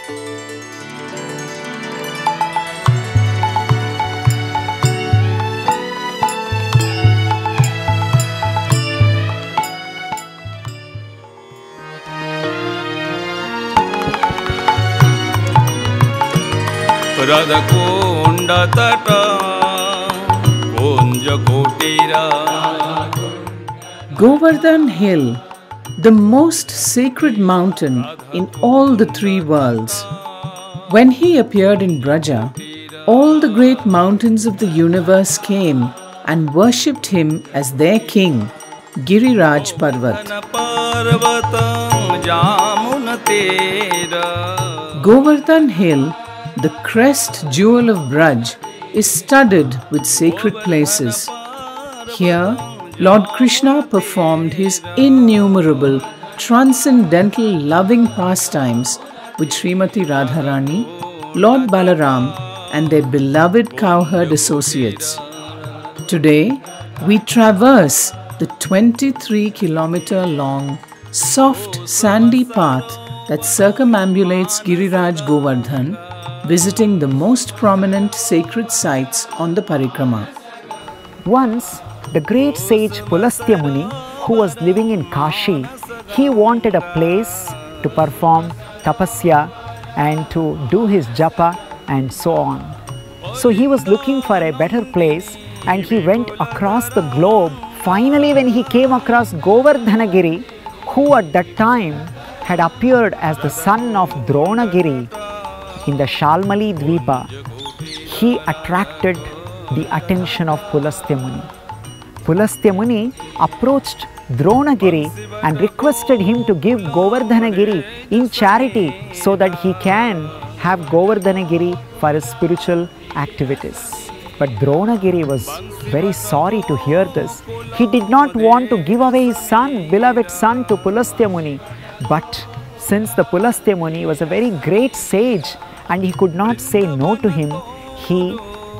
रदकुंड तट कुंज कुटीरा. Govardhan Hill, the most sacred mountain in all the three worlds. When he appeared in Braja, all the great mountains of the universe came and worshipped him as their king, Giriraj Parvat. Govardhan Hill, the crest jewel of Braj, is studded with sacred places. Here, Lord Krishna performed his innumerable, transcendental loving pastimes with Srimati Radharani, Lord Balaram and their beloved cowherd associates. Today, we traverse the 23-kilometer-long, soft, sandy path that circumambulates Giriraj Govardhan, visiting the most prominent sacred sites on the Parikrama. Once, the great sage Pulastya Muni, who was living in Kashi, he wanted a place to perform tapasya and to do his japa and so on. So he was looking for a better place and he went across the globe. Finally, when he came across Govardhanagiri, who at that time had appeared as the son of Dronagiri in the Shalmali Dvipa, he attracted the attention of Pulastya Muni. Pulastya Muni approached Dronagiri and requested him to give Govardhanagiri in charity so that he can have Govardhanagiri for his spiritual activities. But Dronagiri was very sorry to hear this. He did not want to give away his son, beloved son, to Pulastya Muni. But since the Pulastya Muni was a very great sage and he could not say no to him, he,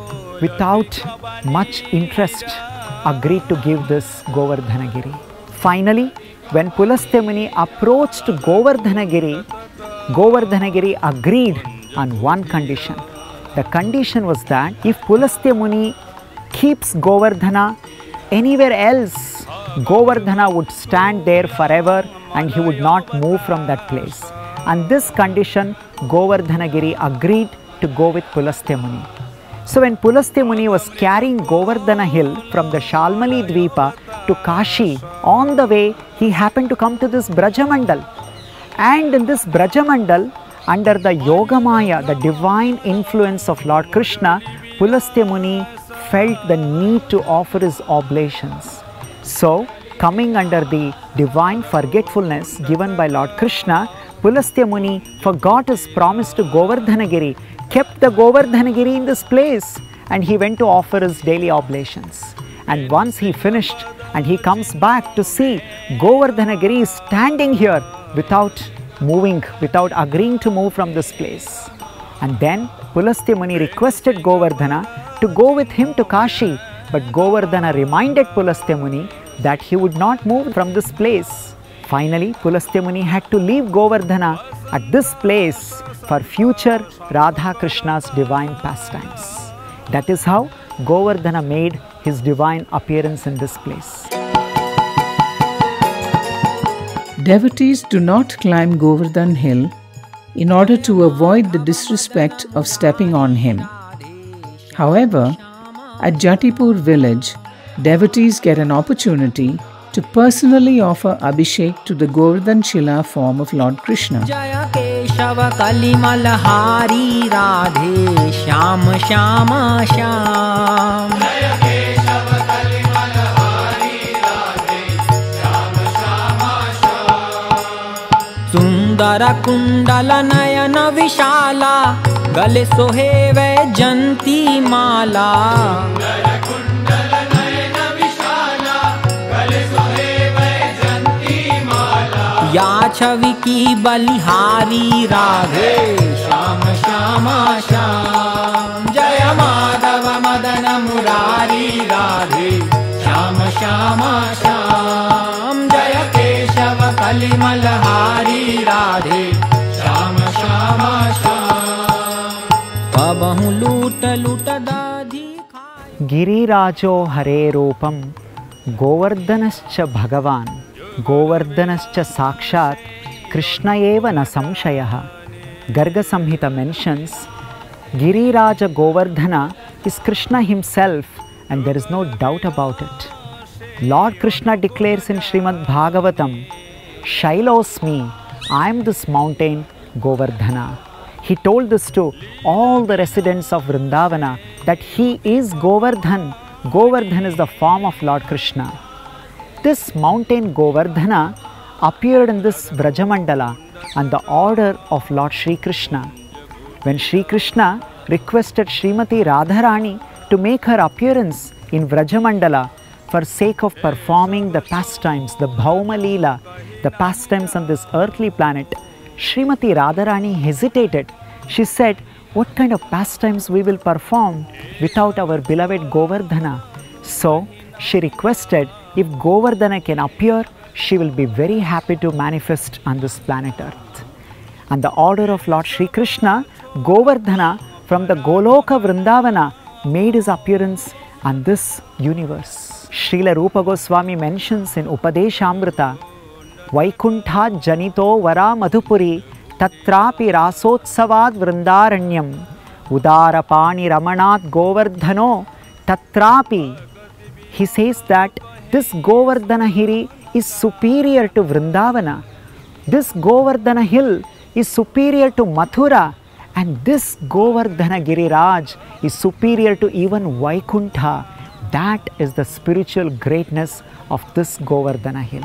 without much interest, agreed to give this Govardhanagiri. Finally, when Pulastya Muni approached Govardhanagiri, Govardhanagiri agreed on one condition. The condition was that if Pulastya Muni keeps Govardhana anywhere else, Govardhana would stand there forever and he would not move from that place. On this condition, Govardhanagiri agreed to go with Pulastya Muni. So when Pulastya Muni was carrying Govardhana hill from the Shalmali Dvipa to Kashi, on the way he happened to come to this Brajamandal. And in this Brajamandal, under the Yogamaya, the divine influence of Lord Krishna, Pulastya Muni felt the need to offer his oblations. So, coming under the divine forgetfulness given by Lord Krishna, Pulastya Muni forgot his promise to Govardhanagiri, kept the Govardhanagiri in this place, and he went to offer his daily oblations. And once he finished and he comes back to see Govardhanagiri is standing here without moving, without agreeing to move from this place. And then Pulastya Muni requested Govardhana to go with him to Kashi, but Govardhana reminded Pulastya Muni that he would not move from this place. Finally, Pulastya Muni had to leave Govardhana at this place for future Radha Krishna's divine pastimes. That is how Govardhana made his divine appearance in this place. Devotees do not climb Govardhan Hill in order to avoid the disrespect of stepping on him. However, at Jatipur village, devotees get an opportunity to personally offer Abhishek to the Govardhan Shila form of Lord Krishna. Jaya Keshava Kalimalhari Radhe Shyam Shyama Shyam. Jaya Keshava Kalimalhari Radhe Shyam Shyama Shyam. Sundara Kundala Nayana Vishala Gale Sohe Vaijanti Mala. या छवि की बलिहारी राधे श्याम श्यामा श्याम. जय माधव मदन मुरारी राधे श्याम श्यामा श्याम. जय केशव कलिमलहारी राधे श्याम श्यामा श्याम. लुटदाधि गिरिराजो हरे रूपम गोवर्धनश्च भगवान गोवर्धनश्च साक्षात् कृष्ण एव न संशयः. Garga Samhita mentions Giriraja Govardhana is Krishna himself, and there is no doubt about it. Lord Krishna declares in Srimad Bhagavatam, Shailosmi, I am this mountain Govardhana. He told this to all the residents of Vrindavana that he is Govardhan. Govardhan is the form of Lord Krishna. This mountain Govardhana appeared in this Vrajamandala on the order of Lord Shri Krishna. When Shri Krishna requested Srimati Radharani to make her appearance in Vrajamandala for sake of performing the pastimes, the Bhauma Leela, the pastimes on this earthly planet, Srimati Radharani hesitated. She said, what kind of pastimes we will perform without our beloved Govardhana? So she requested if Govardhana can appear, she will be very happy to manifest on this planet Earth. On the order of Lord Shri Krishna, Govardhana from the Goloka Vrindavana made his appearance on this universe. Srila Rupa Goswami mentions in Upadeshamrita, Vaikuntha Janito Vara Madhupuri Tatrapi Rasotsavad Vrindaranyam Udarapani Ramanat Govardhano Tatrapi. He says that this Govardhana Hiri is superior to Vrindavana. This Govardhana hill is superior to Mathura, and this Govardhana Giriraj is superior to even Vaikuntha. That is the spiritual greatness of this Govardhana hill.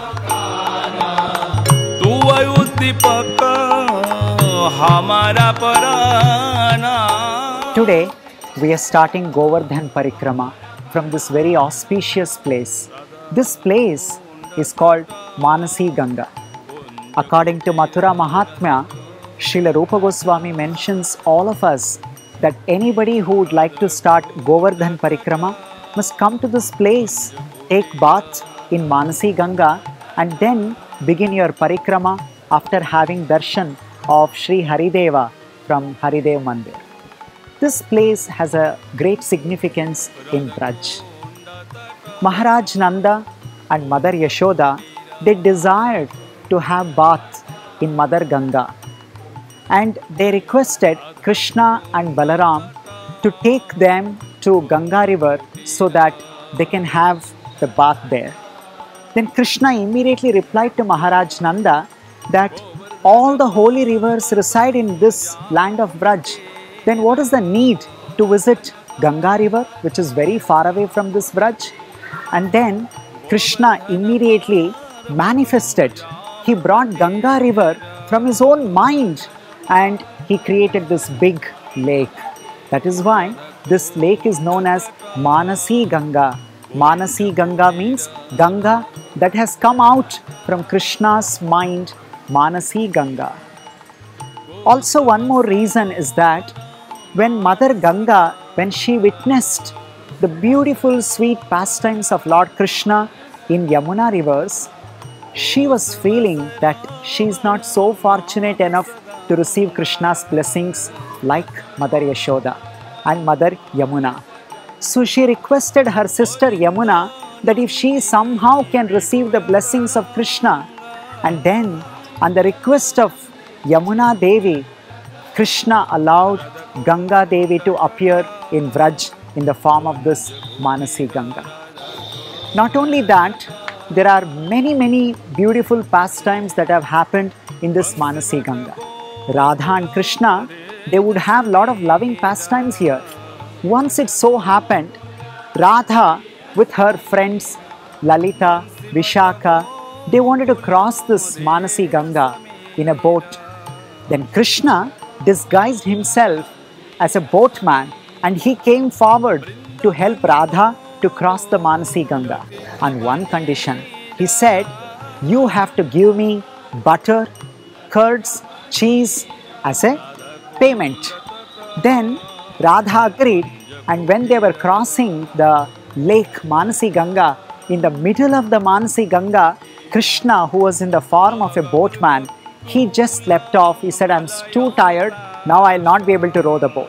Today we are starting Govardhan Parikrama from this very auspicious place. This place is called Manasi Ganga. According to Mathura Mahatmya, Srila Rupa Goswami mentions all of us that anybody who would like to start Govardhan Parikrama must come to this place, take bath in Manasi Ganga, and then begin your Parikrama after having darshan of Sri Harideva from Haridev Mandir. This place has a great significance in Braj. Maharaj Nanda and Mother Yashoda, they desired to have bath in Mother Ganga, and they requested Krishna and Balaram to take them to Ganga river so that they can have the bath there. Then Krishna immediately replied to Maharaj Nanda that all the holy rivers reside in this land of Braj. Then what is the need to visit Ganga river, which is very far away from this Braj? And then Krishna immediately manifested. He brought Ganga river from his own mind and he created this big lake. That is why this lake is known as Manasi Ganga. Manasi Ganga means Ganga that has come out from Krishna's mind, Manasi Ganga. Also, one more reason is that when Mother Ganga, when she witnessed the beautiful sweet pastimes of Lord Krishna in Yamuna rivers, she was feeling that she is not so fortunate enough to receive Krishna's blessings like Mother Yashoda and Mother Yamuna. So she requested her sister Yamuna that if she somehow can receive the blessings of Krishna, and then on the request of Yamuna Devi, Krishna allowed Ganga Devi to appear in Vraj in the form of this Manasi Ganga. Not only that, there are many beautiful pastimes that have happened in this Manasi Ganga. Radha and Krishna, they would have a lot of loving pastimes here. Once it so happened, Radha with her friends Lalita, Vishaka, they wanted to cross this Manasi Ganga in a boat. Then Krishna disguised himself as a boatman and he came forward to help Radha to cross the Manasi Ganga on one condition. He said, you have to give me butter, curds, cheese as a payment. Then Radha agreed, and when they were crossing the lake Manasi Ganga, in the middle of the Manasi Ganga, Krishna, who was in the form of a boatman, he just leapt off. He said, I'm too tired, now I'll not be able to row the boat.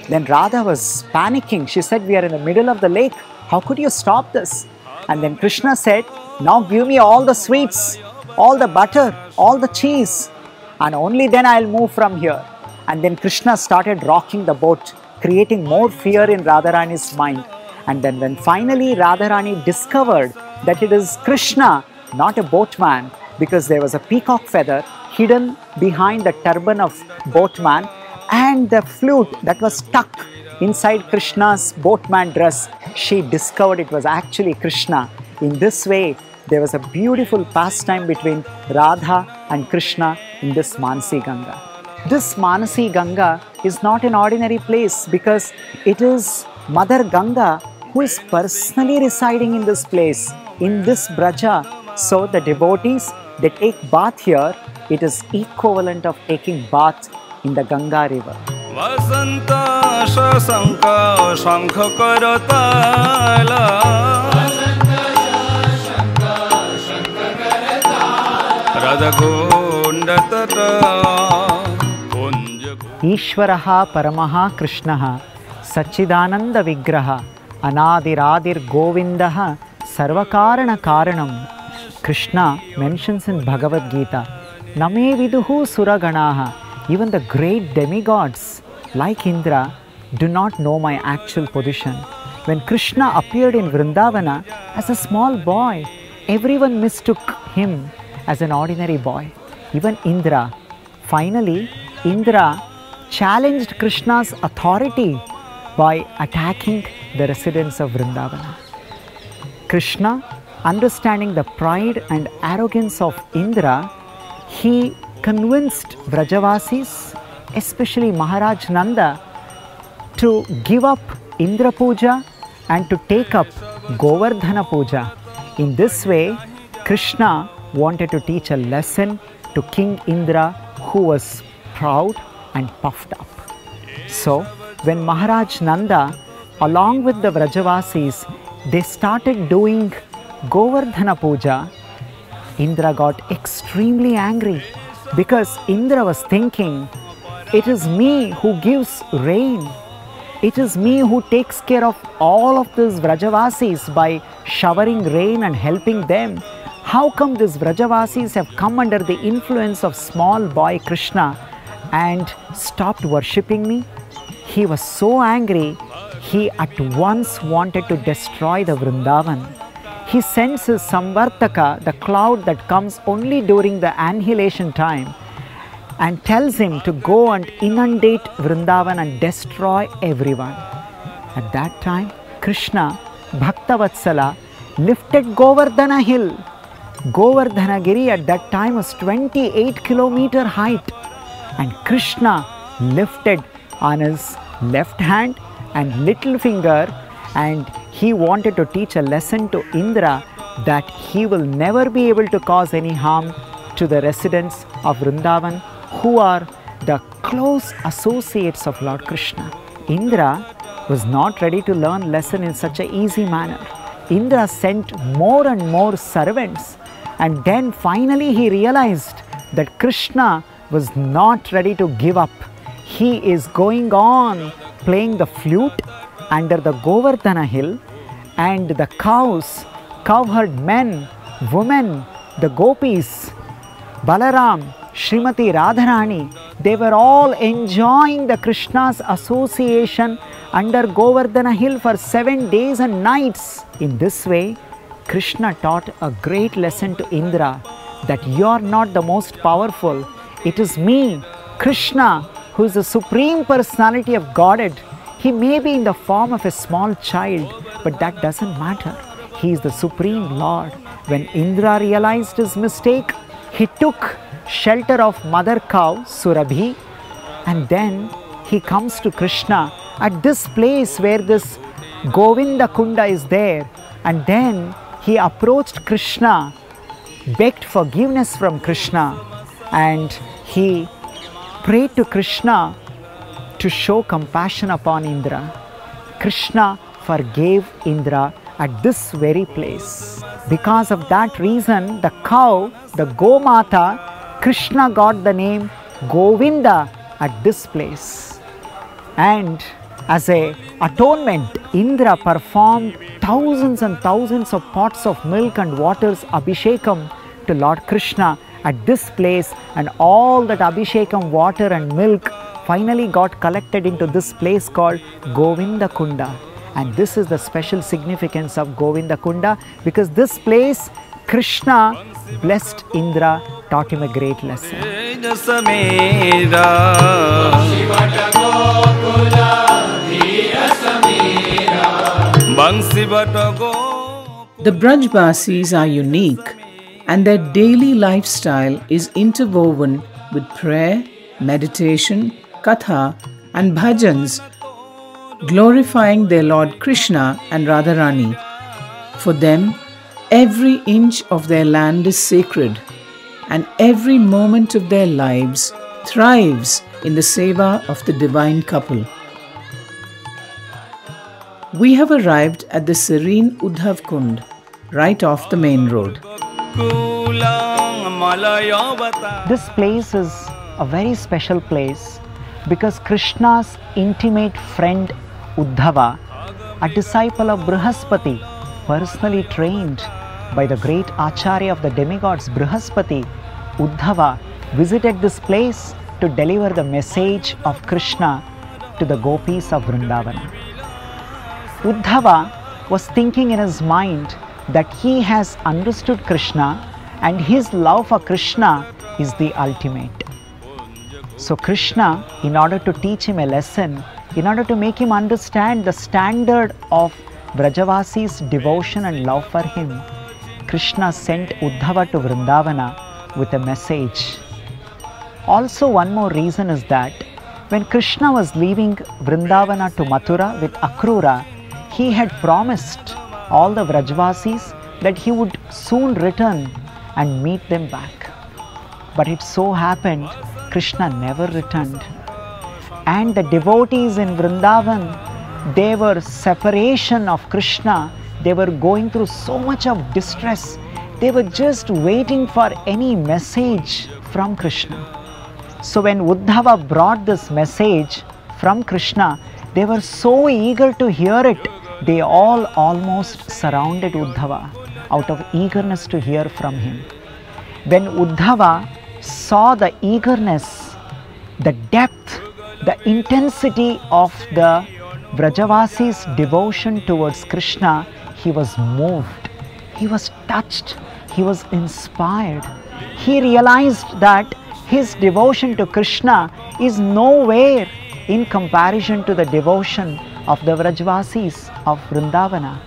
Then Radha was panicking. She said, "We are in the middle of the lake. How could you stop this?" And then Krishna said, "Now give me all the sweets, all the butter, all the cheese, and only then I'll move from here." And then Krishna started rocking the boat, creating more fear in Radharani's mind. And then when finally Radharani discovered that it is Krishna, not a boatman, because there was a peacock feather hidden behind the turban of boatman, and the flute that was stuck inside Krishna's boatman dress, she discovered it was actually Krishna. In this way, there was a beautiful pastime between Radha and Krishna in this Manasi Ganga. This Manasi Ganga is not an ordinary place, because it is Mother Ganga who is personally residing in this place, in this Braja. So the devotees, they take bath here. It is equivalent of taking bath in the Ganga river. Vasanta shasanka shankha karatala Radha Kunda tata Kunja Ishvaraha Paramaha Krishnaha Sachidananda Vigraha Anadiradir Govindaha Sarvakarana Karanam. Krishna mentions in Bhagavad Gita, Name Viduhu Suraganaha. Even the great demigods like Indra do not know my actual position. When Krishna appeared in Vrindavana as a small boy, everyone mistook him as an ordinary boy, even Indra. Finally, Indra challenged Krishna's authority by attacking the residents of Vrindavana. Krishna, understanding the pride and arrogance of Indra, he convinced Vrajavasis, especially Maharaj Nanda, to give up Indra Puja and to take up Govardhana Puja. In this way, Krishna wanted to teach a lesson to King Indra, who was proud and puffed up. So, when Maharaj Nanda, along with the Vrajavasis, they started doing Govardhana Puja, Indra got extremely angry, because Indra was thinking, it is me who gives rain. It is me who takes care of all of these Vrajavasis by showering rain and helping them. How come these Vrajavasis have come under the influence of small boy Krishna and stopped worshipping me? He was so angry, he at once wanted to destroy the Vrindavan. He sends his Samvartaka, the cloud that comes only during the annihilation time, and tells him to go and inundate Vrindavan and destroy everyone. At that time, Krishna, Bhaktavatsala, lifted Govardhana hill. Govardhanagiri at that time was 28-kilometer height, and Krishna lifted on his left hand and little finger, and he wanted to teach a lesson to Indra that he will never be able to cause any harm to the residents of Vrindavan, who are the close associates of Lord Krishna. Indra was not ready to learn lesson in such an easy manner. Indra sent more and more servants, and then finally he realized that Krishna was not ready to give up. He is going on playing the flute under the Govardhana hill, and the cows, cowherd men, women, the gopis, Balaram, Srimati Radharani, they were all enjoying the Krishna's association under Govardhana hill for 7 days and nights. In this way, Krishna taught a great lesson to Indra, that you are not the most powerful. It is me, Krishna, who is the Supreme Personality of Godhead. He may be in the form of a small child, but that doesn't matter. He is the Supreme Lord. When Indra realized his mistake, he took shelter of mother cow, Surabhi, and then he comes to Krishna at this place where this Govinda Kunda is there, and then he approached Krishna, begged forgiveness from Krishna, and he prayed to Krishna to show compassion upon Indra. Krishna forgave Indra at this very place. Because of that reason, the cow, the Gomata, Krishna got the name Govinda at this place. And As a atonement, Indra performed thousands and thousands of pots of milk and waters abhishekam to Lord Krishna at this place, and all that abhishekam water and milk finally got collected into this place called Govinda Kunda. And this is the special significance of Govinda Kunda, because this place Krishna blessed Indra, taught him a great lesson. The Brajbasis are unique, and their daily lifestyle is interwoven with prayer, meditation, katha and bhajans, glorifying their Lord Krishna and Radharani. For them, every inch of their land is sacred, and every moment of their lives thrives in the seva of the divine couple. We have arrived at the serene Uddhav Kund, right off the main road. This place is a very special place because Krishna's intimate friend Uddhava, a disciple of Brihaspati, personally trained by the great Acharya of the demigods Brihaspati, Uddhava visited this place to deliver the message of Krishna to the gopis of Vrindavana. Uddhava was thinking in his mind that he has understood Krishna and his love for Krishna is the ultimate. So Krishna, in order to teach him a lesson, in order to make him understand the standard of Brajavasi's devotion and love for him, Krishna sent Uddhava to Vrindavana with a message. Also, one more reason is that when Krishna was leaving Vrindavana to Mathura with Akrura, he had promised all the Vrajvasis that he would soon return and meet them back. But it so happened, Krishna never returned. And the devotees in Vrindavan, they were separation of Krishna. They were going through so much of distress. They were just waiting for any message from Krishna. So when Uddhava brought this message from Krishna, they were so eager to hear it. They all almost surrounded Uddhava out of eagerness to hear from him. When Uddhava saw the eagerness, the depth, the intensity of the Vrajavasi's devotion towards Krishna, he was moved, he was touched, he was inspired. He realized that his devotion to Krishna is nowhere in comparison to the devotion of the Vrajvasis of Vrindavana.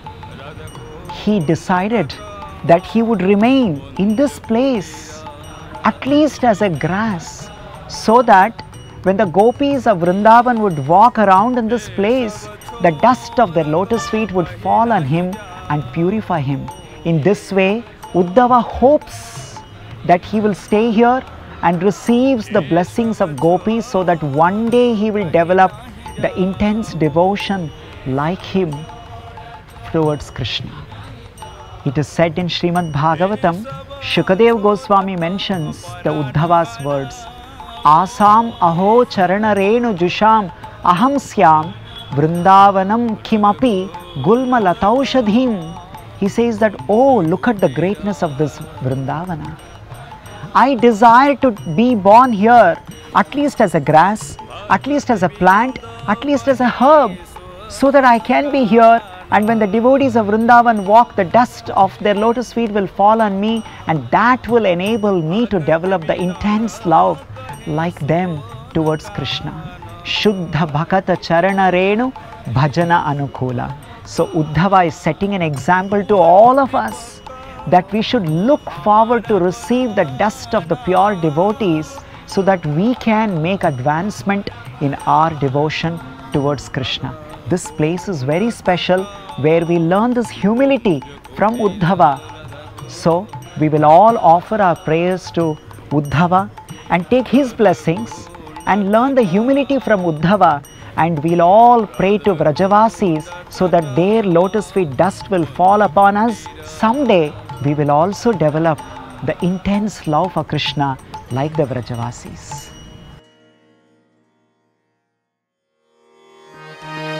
He decided that he would remain in this place, at least as a grass, so that when the gopis of Vrindavan would walk around in this place, the dust of their lotus feet would fall on him and purify him. In this way, Uddhava hopes that he will stay here and receives the blessings of gopis so that one day he will develop the intense devotion like him towards Krishna. It is said in Srimad Bhagavatam, Shukadev Goswami mentions the Uddhava's words, Asam aho charana renu jusham aham syam vrindavanam kimapi gulma lataushadhim. He says that, oh, look at the greatness of this Vrindavana. I desire to be born here, at least as a grass, at least as a plant, at least as a herb, so that I can be here, and when the devotees of Vrindavan walk, the dust of their lotus feet will fall on me, and that will enable me to develop the intense love like them towards Krishna. Shuddha bhakata charana renu bhajana anukula. So Uddhava is setting an example to all of us that we should look forward to receive the dust of the pure devotees so that we can make advancement in our devotion towards Krishna. This place is very special where we learn this humility from Uddhava. So we will all offer our prayers to Uddhava and take his blessings and learn the humility from Uddhava, and we'll all pray to Vrajavasis so that their lotus feet dust will fall upon us. Someday we will also develop the intense love for Krishna like the Vrajavasis.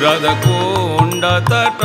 Radhakund तट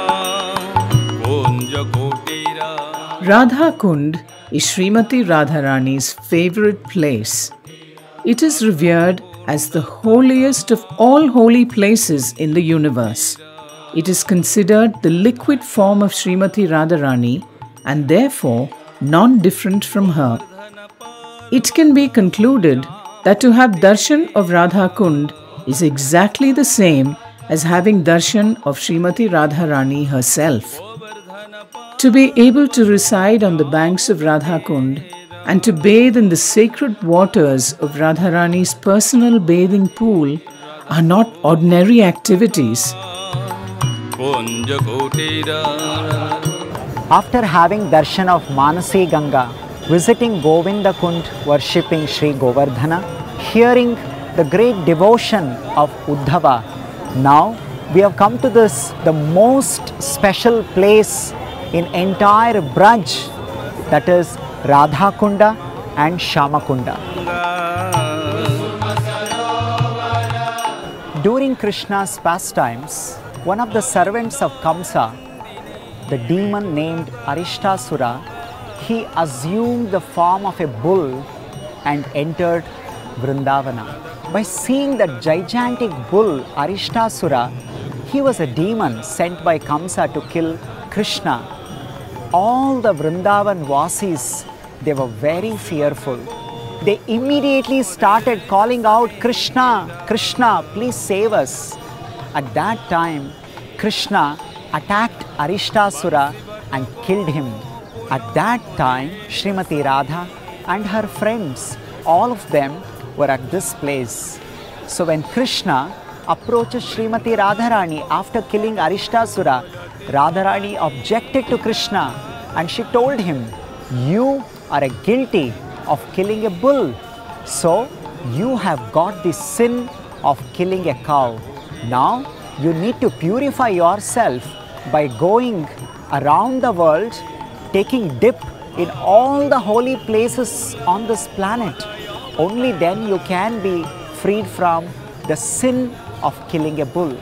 कुंज कुटीरा. Radha Kund is Srimati Radharani's favorite place. It is revered as the holiest of all holy places in the universe. It is considered the liquid form of Srimati Radharani and therefore non-different from her. It can be concluded that to have darshan of Radha Kund is exactly the same as having darshan of Srimati Radharani herself. To be able to reside on the banks of Radha Kund and to bathe in the sacred waters of Radharani's personal bathing pool are not ordinary activities. After having darshan of Manasi Ganga, visiting Govinda Kund, worshipping Sri Govardhana, hearing the great devotion of Uddhava, now we have come to this, the most special place in entire Braj, that is Radha Kunda and Shama Kunda. During Krishna's pastimes, one of the servants of Kamsa, the demon named Arishtasura, he assumed the form of a bull and entered Vrindavana. By seeing that gigantic bull, Arishtasura, he was a demon sent by Kamsa to kill Krishna. All the Vrindavan Vasis, they were very fearful. They immediately started calling out, Krishna, Krishna, please save us. At that time, Krishna attacked Arishtasura and killed him. At that time, Srimati Radha and her friends, all of them were at this place. So when Krishna approaches Srimati Radharani after killing Arishtasura, Radharani objected to Krishna and she told him, you are guilty of killing a bull. So you have got the sin of killing a cow. Now you need to purify yourself by going around the world, taking dip in all the holy places on this planet. Only then you can be freed from the sin of killing a bull.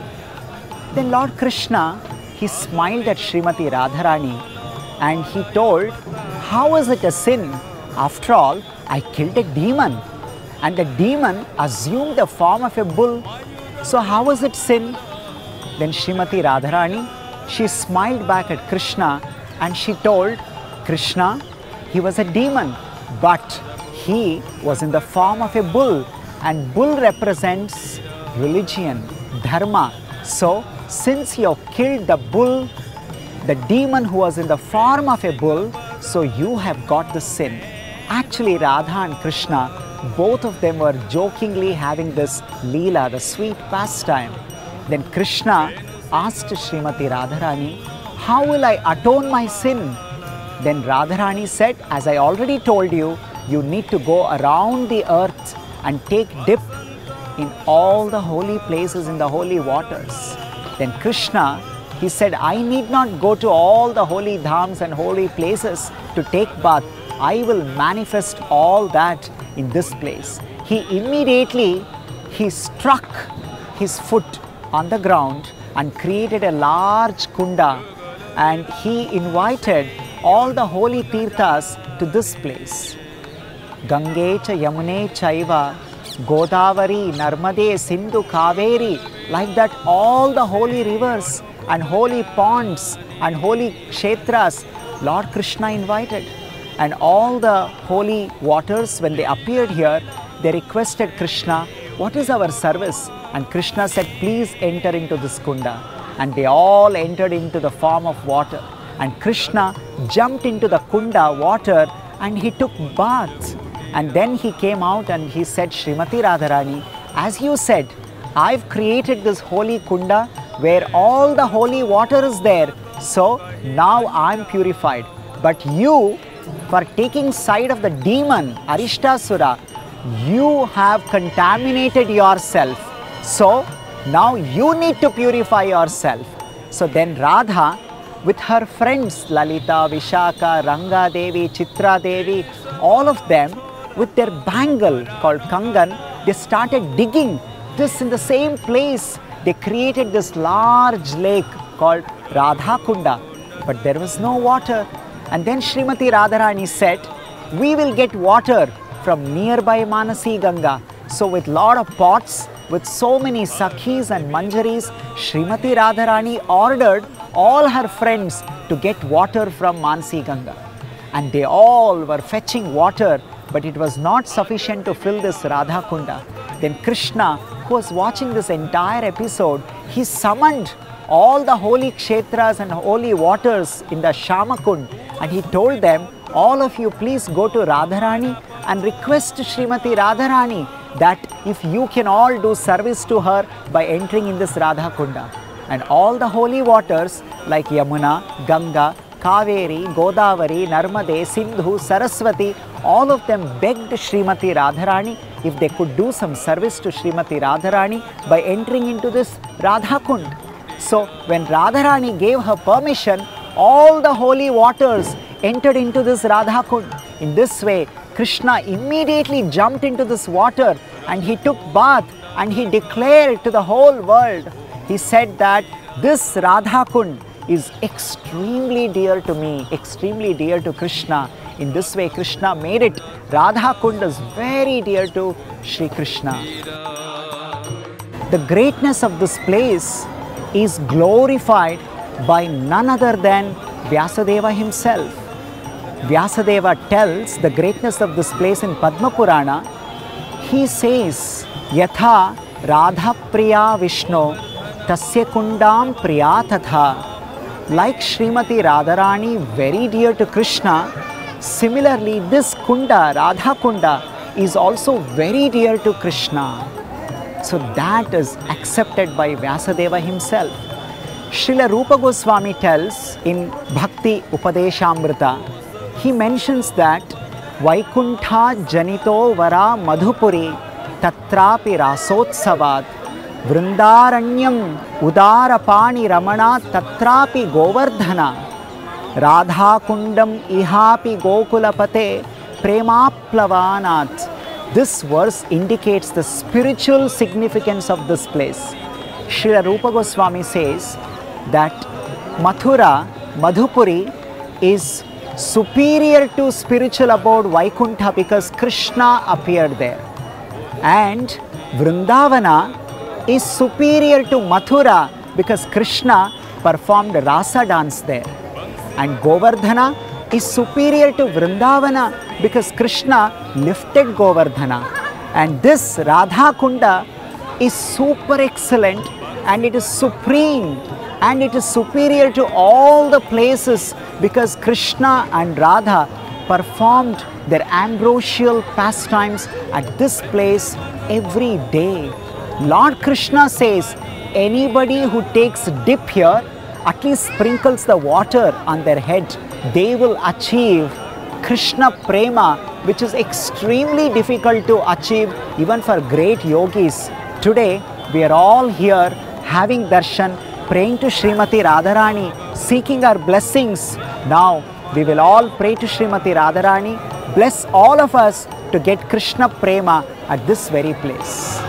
Then Lord Krishna, he smiled at Srimati Radharani and he told, how is it a sin? After all, I killed a demon and the demon assumed the form of a bull. So how is it sin? Then Srimati Radharani, she smiled back at Krishna and she told, Krishna, he was a demon, but he was in the form of a bull, and bull represents religion, dharma. So since you have killed the bull, the demon who was in the form of a bull, so you have got the sin. Actually, Radha and Krishna, both of them were jokingly having this leela, the sweet pastime. Then Krishna asked Srimati Radharani, how will I atone my sin? Then Radharani said, as I already told you, you need to go around the earth and take dip in all the holy places in the holy waters. Then Krishna, he said, I need not go to all the holy dhams and holy places to take bath. I will manifest all that in this place. He immediately, he struck his foot on the ground and created a large kunda, and he invited all the holy tirthas to this place. Gange cha Yamune chaiva Godavari Narmade Sindhu Kaveri, like that all the holy rivers and holy ponds and holy kshetras Lord Krishna invited. And all the holy waters, when they appeared here, they requested Krishna, what is our service? And Krishna said, please enter into this kunda. And they all entered into the form of water. And Krishna jumped into the kunda water and he took bath. And then he came out and he said, Srimati Radharani, as you said, I've created this holy kunda where all the holy water is there. So now I'm purified. But you, for taking side of the demon Arishtasura, you have contaminated yourself. So now you need to purify yourself. So then Radha, with her friends Lalita, Vishaka, Ranga Devi, Chitra Devi, all of them with their bangle called Kangan, they started digging this in the same place they created this large lake called Radha Kunda, but there was no water. And then Srimati Radharani said, we will get water from nearby Manasi Ganga. So with lot of pots, with so many sakhis and manjaris, Srimati Radharani ordered all her friends to get water from Manasi Ganga. And they all were fetching water, but it was not sufficient to fill this Radha Kunda. Then Krishna, who was watching this entire episode, he summoned all the holy kshetras and holy waters in the Shamakund, and he told them, all of you please go to Radharani and request Srimati Radharani that if you can all do service to her by entering in this Radha Kunda. And all the holy waters like Yamuna, Ganga, Kaveri, Godavari, Narmade, Sindhu, Saraswati, all of them begged Srimati Radharani if they could do some service to Srimati Radharani by entering into this Radha Kund. So when Radharani gave her permission, all the holy waters entered into this Radha Kund. In this way, Krishna immediately jumped into this water and he took bath and he declared to the whole world. He said that this Radha Kund is extremely dear to me, extremely dear to Krishna. In this way, Krishna made it. Radha Kund is very dear to Shri Krishna. The greatness of this place is glorified by none other than Vyasadeva himself. Vyasadeva tells the greatness of this place in Padma Purana. He says, Yatha Radha Priya Vishnu Tasya Kundam Priya Tatha. Like Srimati Radharani, very dear to Krishna, similarly this Kunda, Radha Kunda, is also very dear to Krishna. So that is accepted by Vyasadeva himself. Srila Rupa Goswami tells in Bhakti Upadeshamrita, he mentions that Vaikuntha Janito Vara Madhupuri Tatrapi Rasotsavad Vrindaranyam Udarapani Ramana Tatrapi Govardhana Radha Kundam Ihapi Gokulapate Premaplavanat. This verse indicates the spiritual significance of this place. Srila Rupa Goswami says that Mathura, Madhupuri is superior to spiritual abode Vaikuntha because Krishna appeared there. And Vrindavana is superior to Mathura because Krishna performed Rasa dance there. And Govardhana is superior to Vrindavana because Krishna lifted Govardhana. And this Radha Kunda is super excellent and it is supreme and it is superior to all the places because Krishna and Radha performed their ambrosial pastimes at this place every day. Lord Krishna says, anybody who takes dip here, at least sprinkles the water on their head, they will achieve Krishna Prema, which is extremely difficult to achieve even for great yogis. Today, we are all here having darshan, praying to Srimati Radharani, seeking our blessings. Now, we will all pray to Srimati Radharani, bless all of us to get Krishna Prema at this very place.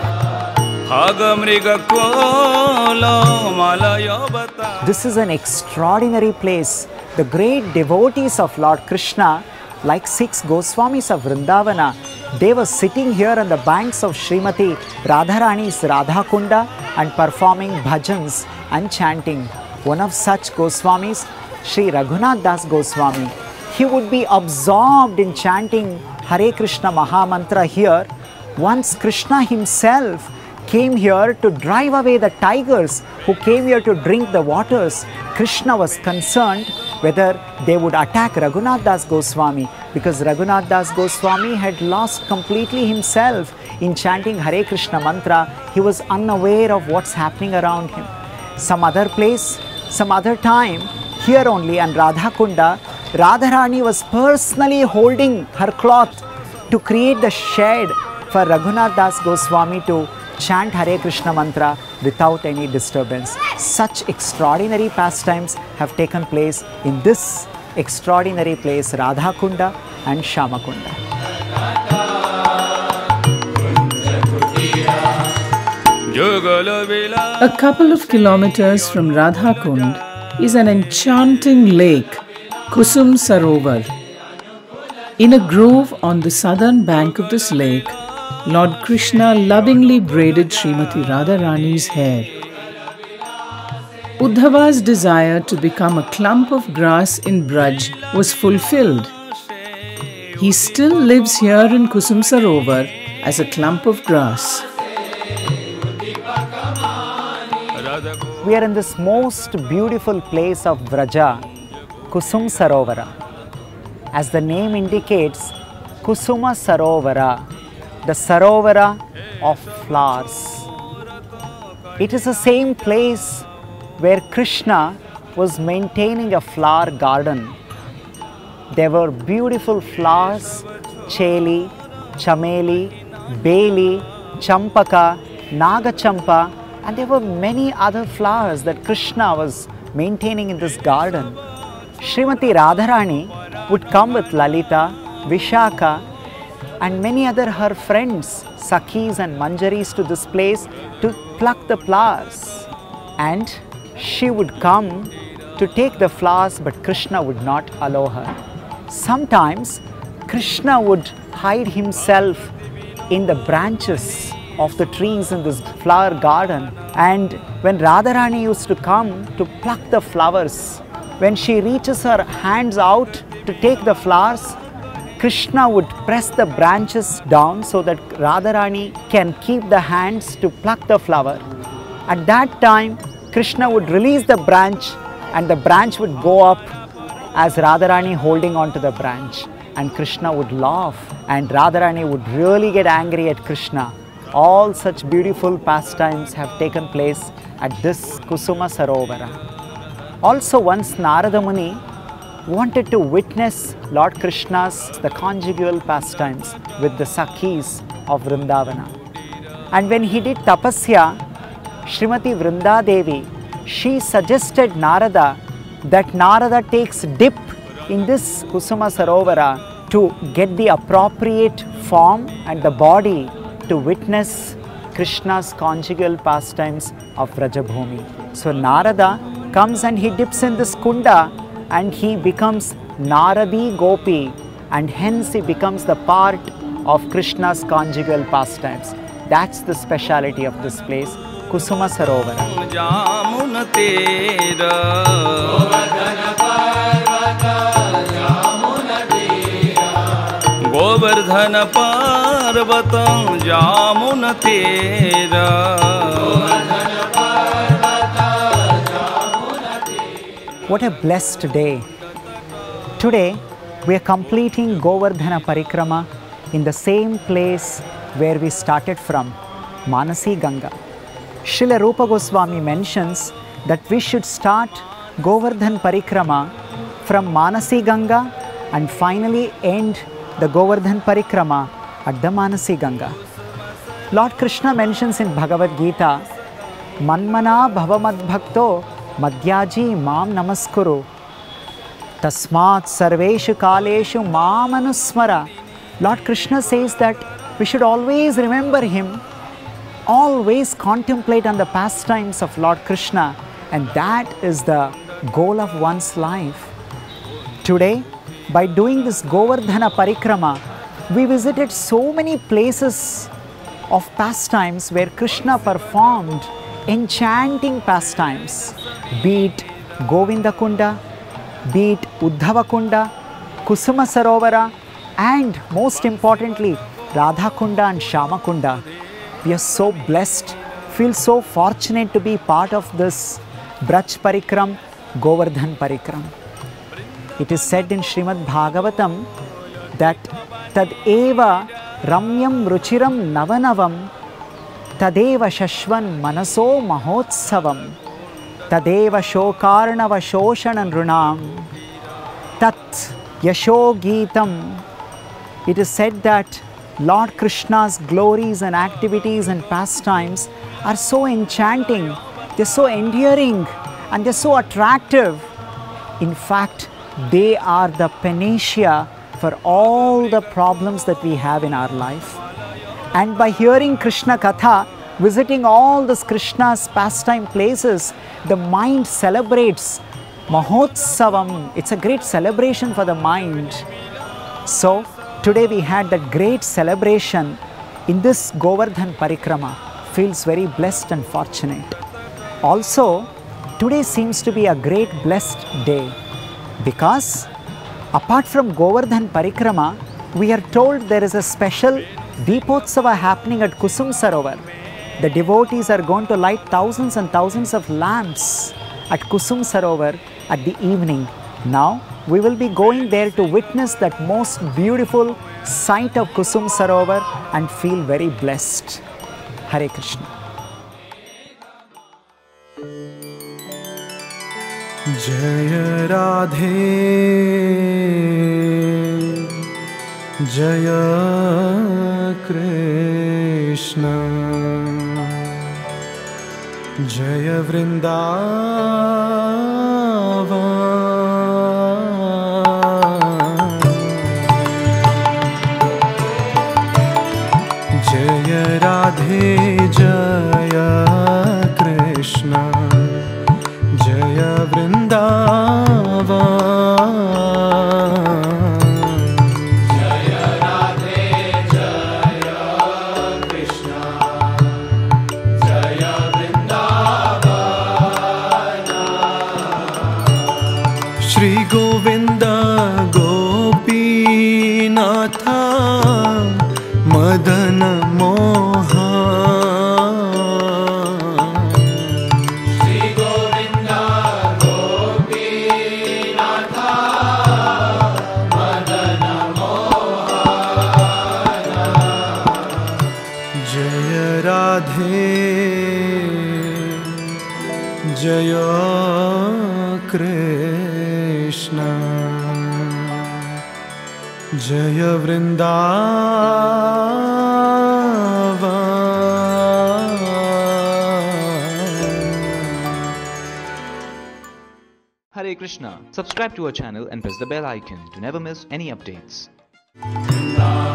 This is an extraordinary place. The great devotees of Lord Krishna, like 6 Goswamis of Vrindavana, they were sitting here on the banks of Srimati Radharani's Radha Kunda and performing bhajans and chanting. One of such Goswamis, Sri Raghunath Das Goswami, he would be absorbed in chanting Hare Krishna Mahamantra here. Once Krishna himself came here to drive away the tigers who came here to drink the waters. Krishna was concerned whether they would attack Raghunath Das Goswami because Raghunath Das Goswami had lost completely himself in chanting Hare Krishna mantra. He was unaware of what's happening around him. Some other place, some other time, here only on Radha Kunda, Radharani was personally holding her cloth to create the shade for Raghunath Das Goswami to chant Hare Krishna mantra without any disturbance. Such extraordinary pastimes have taken place in this extraordinary place, Radha Kunda and Shamakunda. Jugal Vila A couple of kilometers from Radhakund is an enchanting lake, Kusum Sarovar. In a grove on the southern bank of this lake, Lord Krishna lovingly braided Srimati Radharani's hair. Uddhava's desire to become a clump of grass in Braj was fulfilled. He still lives here in Kusum Sarovar as a clump of grass. We are in this most beautiful place of Vraja, Kusum Sarovara. As the name indicates, Kusuma Sarovara, the Sarovara of flowers. It is the same place where Krishna was maintaining a flower garden. There were beautiful flowers, cheli, chameli, beli, champaka, nagachampa, and there were many other flowers that Krishna was maintaining in this garden. Srimati Radharani would come with Lalita, Vishaka, and many other her friends, Sakhis and Manjaris, to this place to pluck the flowers. And she would come to take the flowers, but Krishna would not allow her. Sometimes Krishna would hide himself in the branches of the trees in this flower garden, and when Radharani used to come to pluck the flowers, when she reaches her hands out to take the flowers, Krishna would press the branches down so that Radharani can keep the hands to pluck the flower. At that time, Krishna would release the branch and the branch would go up as Radharani holding on to the branch, and Krishna would laugh and Radharani would really get angry at Krishna. All such beautiful pastimes have taken place at this Kusuma Sarovara. Also once Narada Muni wanted to witness Lord Krishna's the conjugal pastimes with the Sakhis of Vrindavana. And when he did tapasya, Srimati Vrinda Devi, she suggested Narada that Narada takes dip in this Kusuma Sarovara to get the appropriate form and the body to witness Krishna's conjugal pastimes of Vrajabhumi. So Narada comes and he dips in this kunda and he becomes Naradi Gopi, and hence he becomes the part of Krishna's conjugal pastimes. That's the speciality of this place, Kusuma Sarovara. Jamun Tera Govardhan Parvatam Jamun Tera. What a blessed day. Today we are completing Govardhana Parikrama in the same place where we started from, Manasi Ganga. Srila Rupa Goswami mentions that we should start Govardhan Parikrama from Manasi Ganga and finally end the Govardhan Parikrama at the Manasi Ganga. Lord Krishna mentions in Bhagavad Gita, Manmana Bhavamad Bhakto Madhyaji Mam Namaskuru Tasmat Sarveshu Kaleshu Mam Anusmara. Lord Krishna says that we should always remember him, always contemplate on the pastimes of Lord Krishna, and that is the goal of one's life. Today, by doing this Govardhana Parikrama, we visited so many places of pastimes where Krishna performed enchanting pastimes, be it Govinda Kunda, be it Uddhava Kunda, Kusuma Sarovara, and most importantly, Radha Kunda and Shama Kunda. We are so blessed, feel so fortunate to be part of this Braj Parikram, Govardhan Parikram. It is said in Srimad Bhagavatam that Tad eva Ramyam Ruchiram Navanavam Tadeva Shashvan Manaso Mahotsavam Tadeva Shokarnava Shoshanan Runam Tat Yasho Geetam. It is said that Lord Krishna's glories and activities and pastimes are so enchanting, they're so endearing, and they're so attractive. In fact, they are the panacea for all the problems that we have in our life. And by hearing Krishna Katha, visiting all this Krishna's pastime places, the mind celebrates Mahotsavam. It's a great celebration for the mind. So today we had that great celebration in this Govardhan Parikrama. Feels very blessed and fortunate. Also, today seems to be a great blessed day because apart from Govardhan Parikrama, we are told there is a special Deepotsava happening at Kusum Sarovar. The devotees are going to light thousands and thousands of lamps at Kusum Sarovar at the evening. Now, we will be going there to witness that most beautiful sight of Kusum Sarovar and feel very blessed. Hare Krishna. Jaya Radhe, Jaya Krishna, Jaya Vrindavan, Jaya Radhe, Jaya Krishna, Jaya Vrindavan. Jaya Radhe, Jaya Krishna, Jaya Vrindavana. Shri Govinda Gopinatha Madana Mohan. Shri Govinda Gopinatha Madana Mohana. Jaya Radhe, Jaya Krishna, Jaya Vrindavan. Hare Krishna. Subscribe to our channel and press the bell icon to never miss any updates. Vrindavan.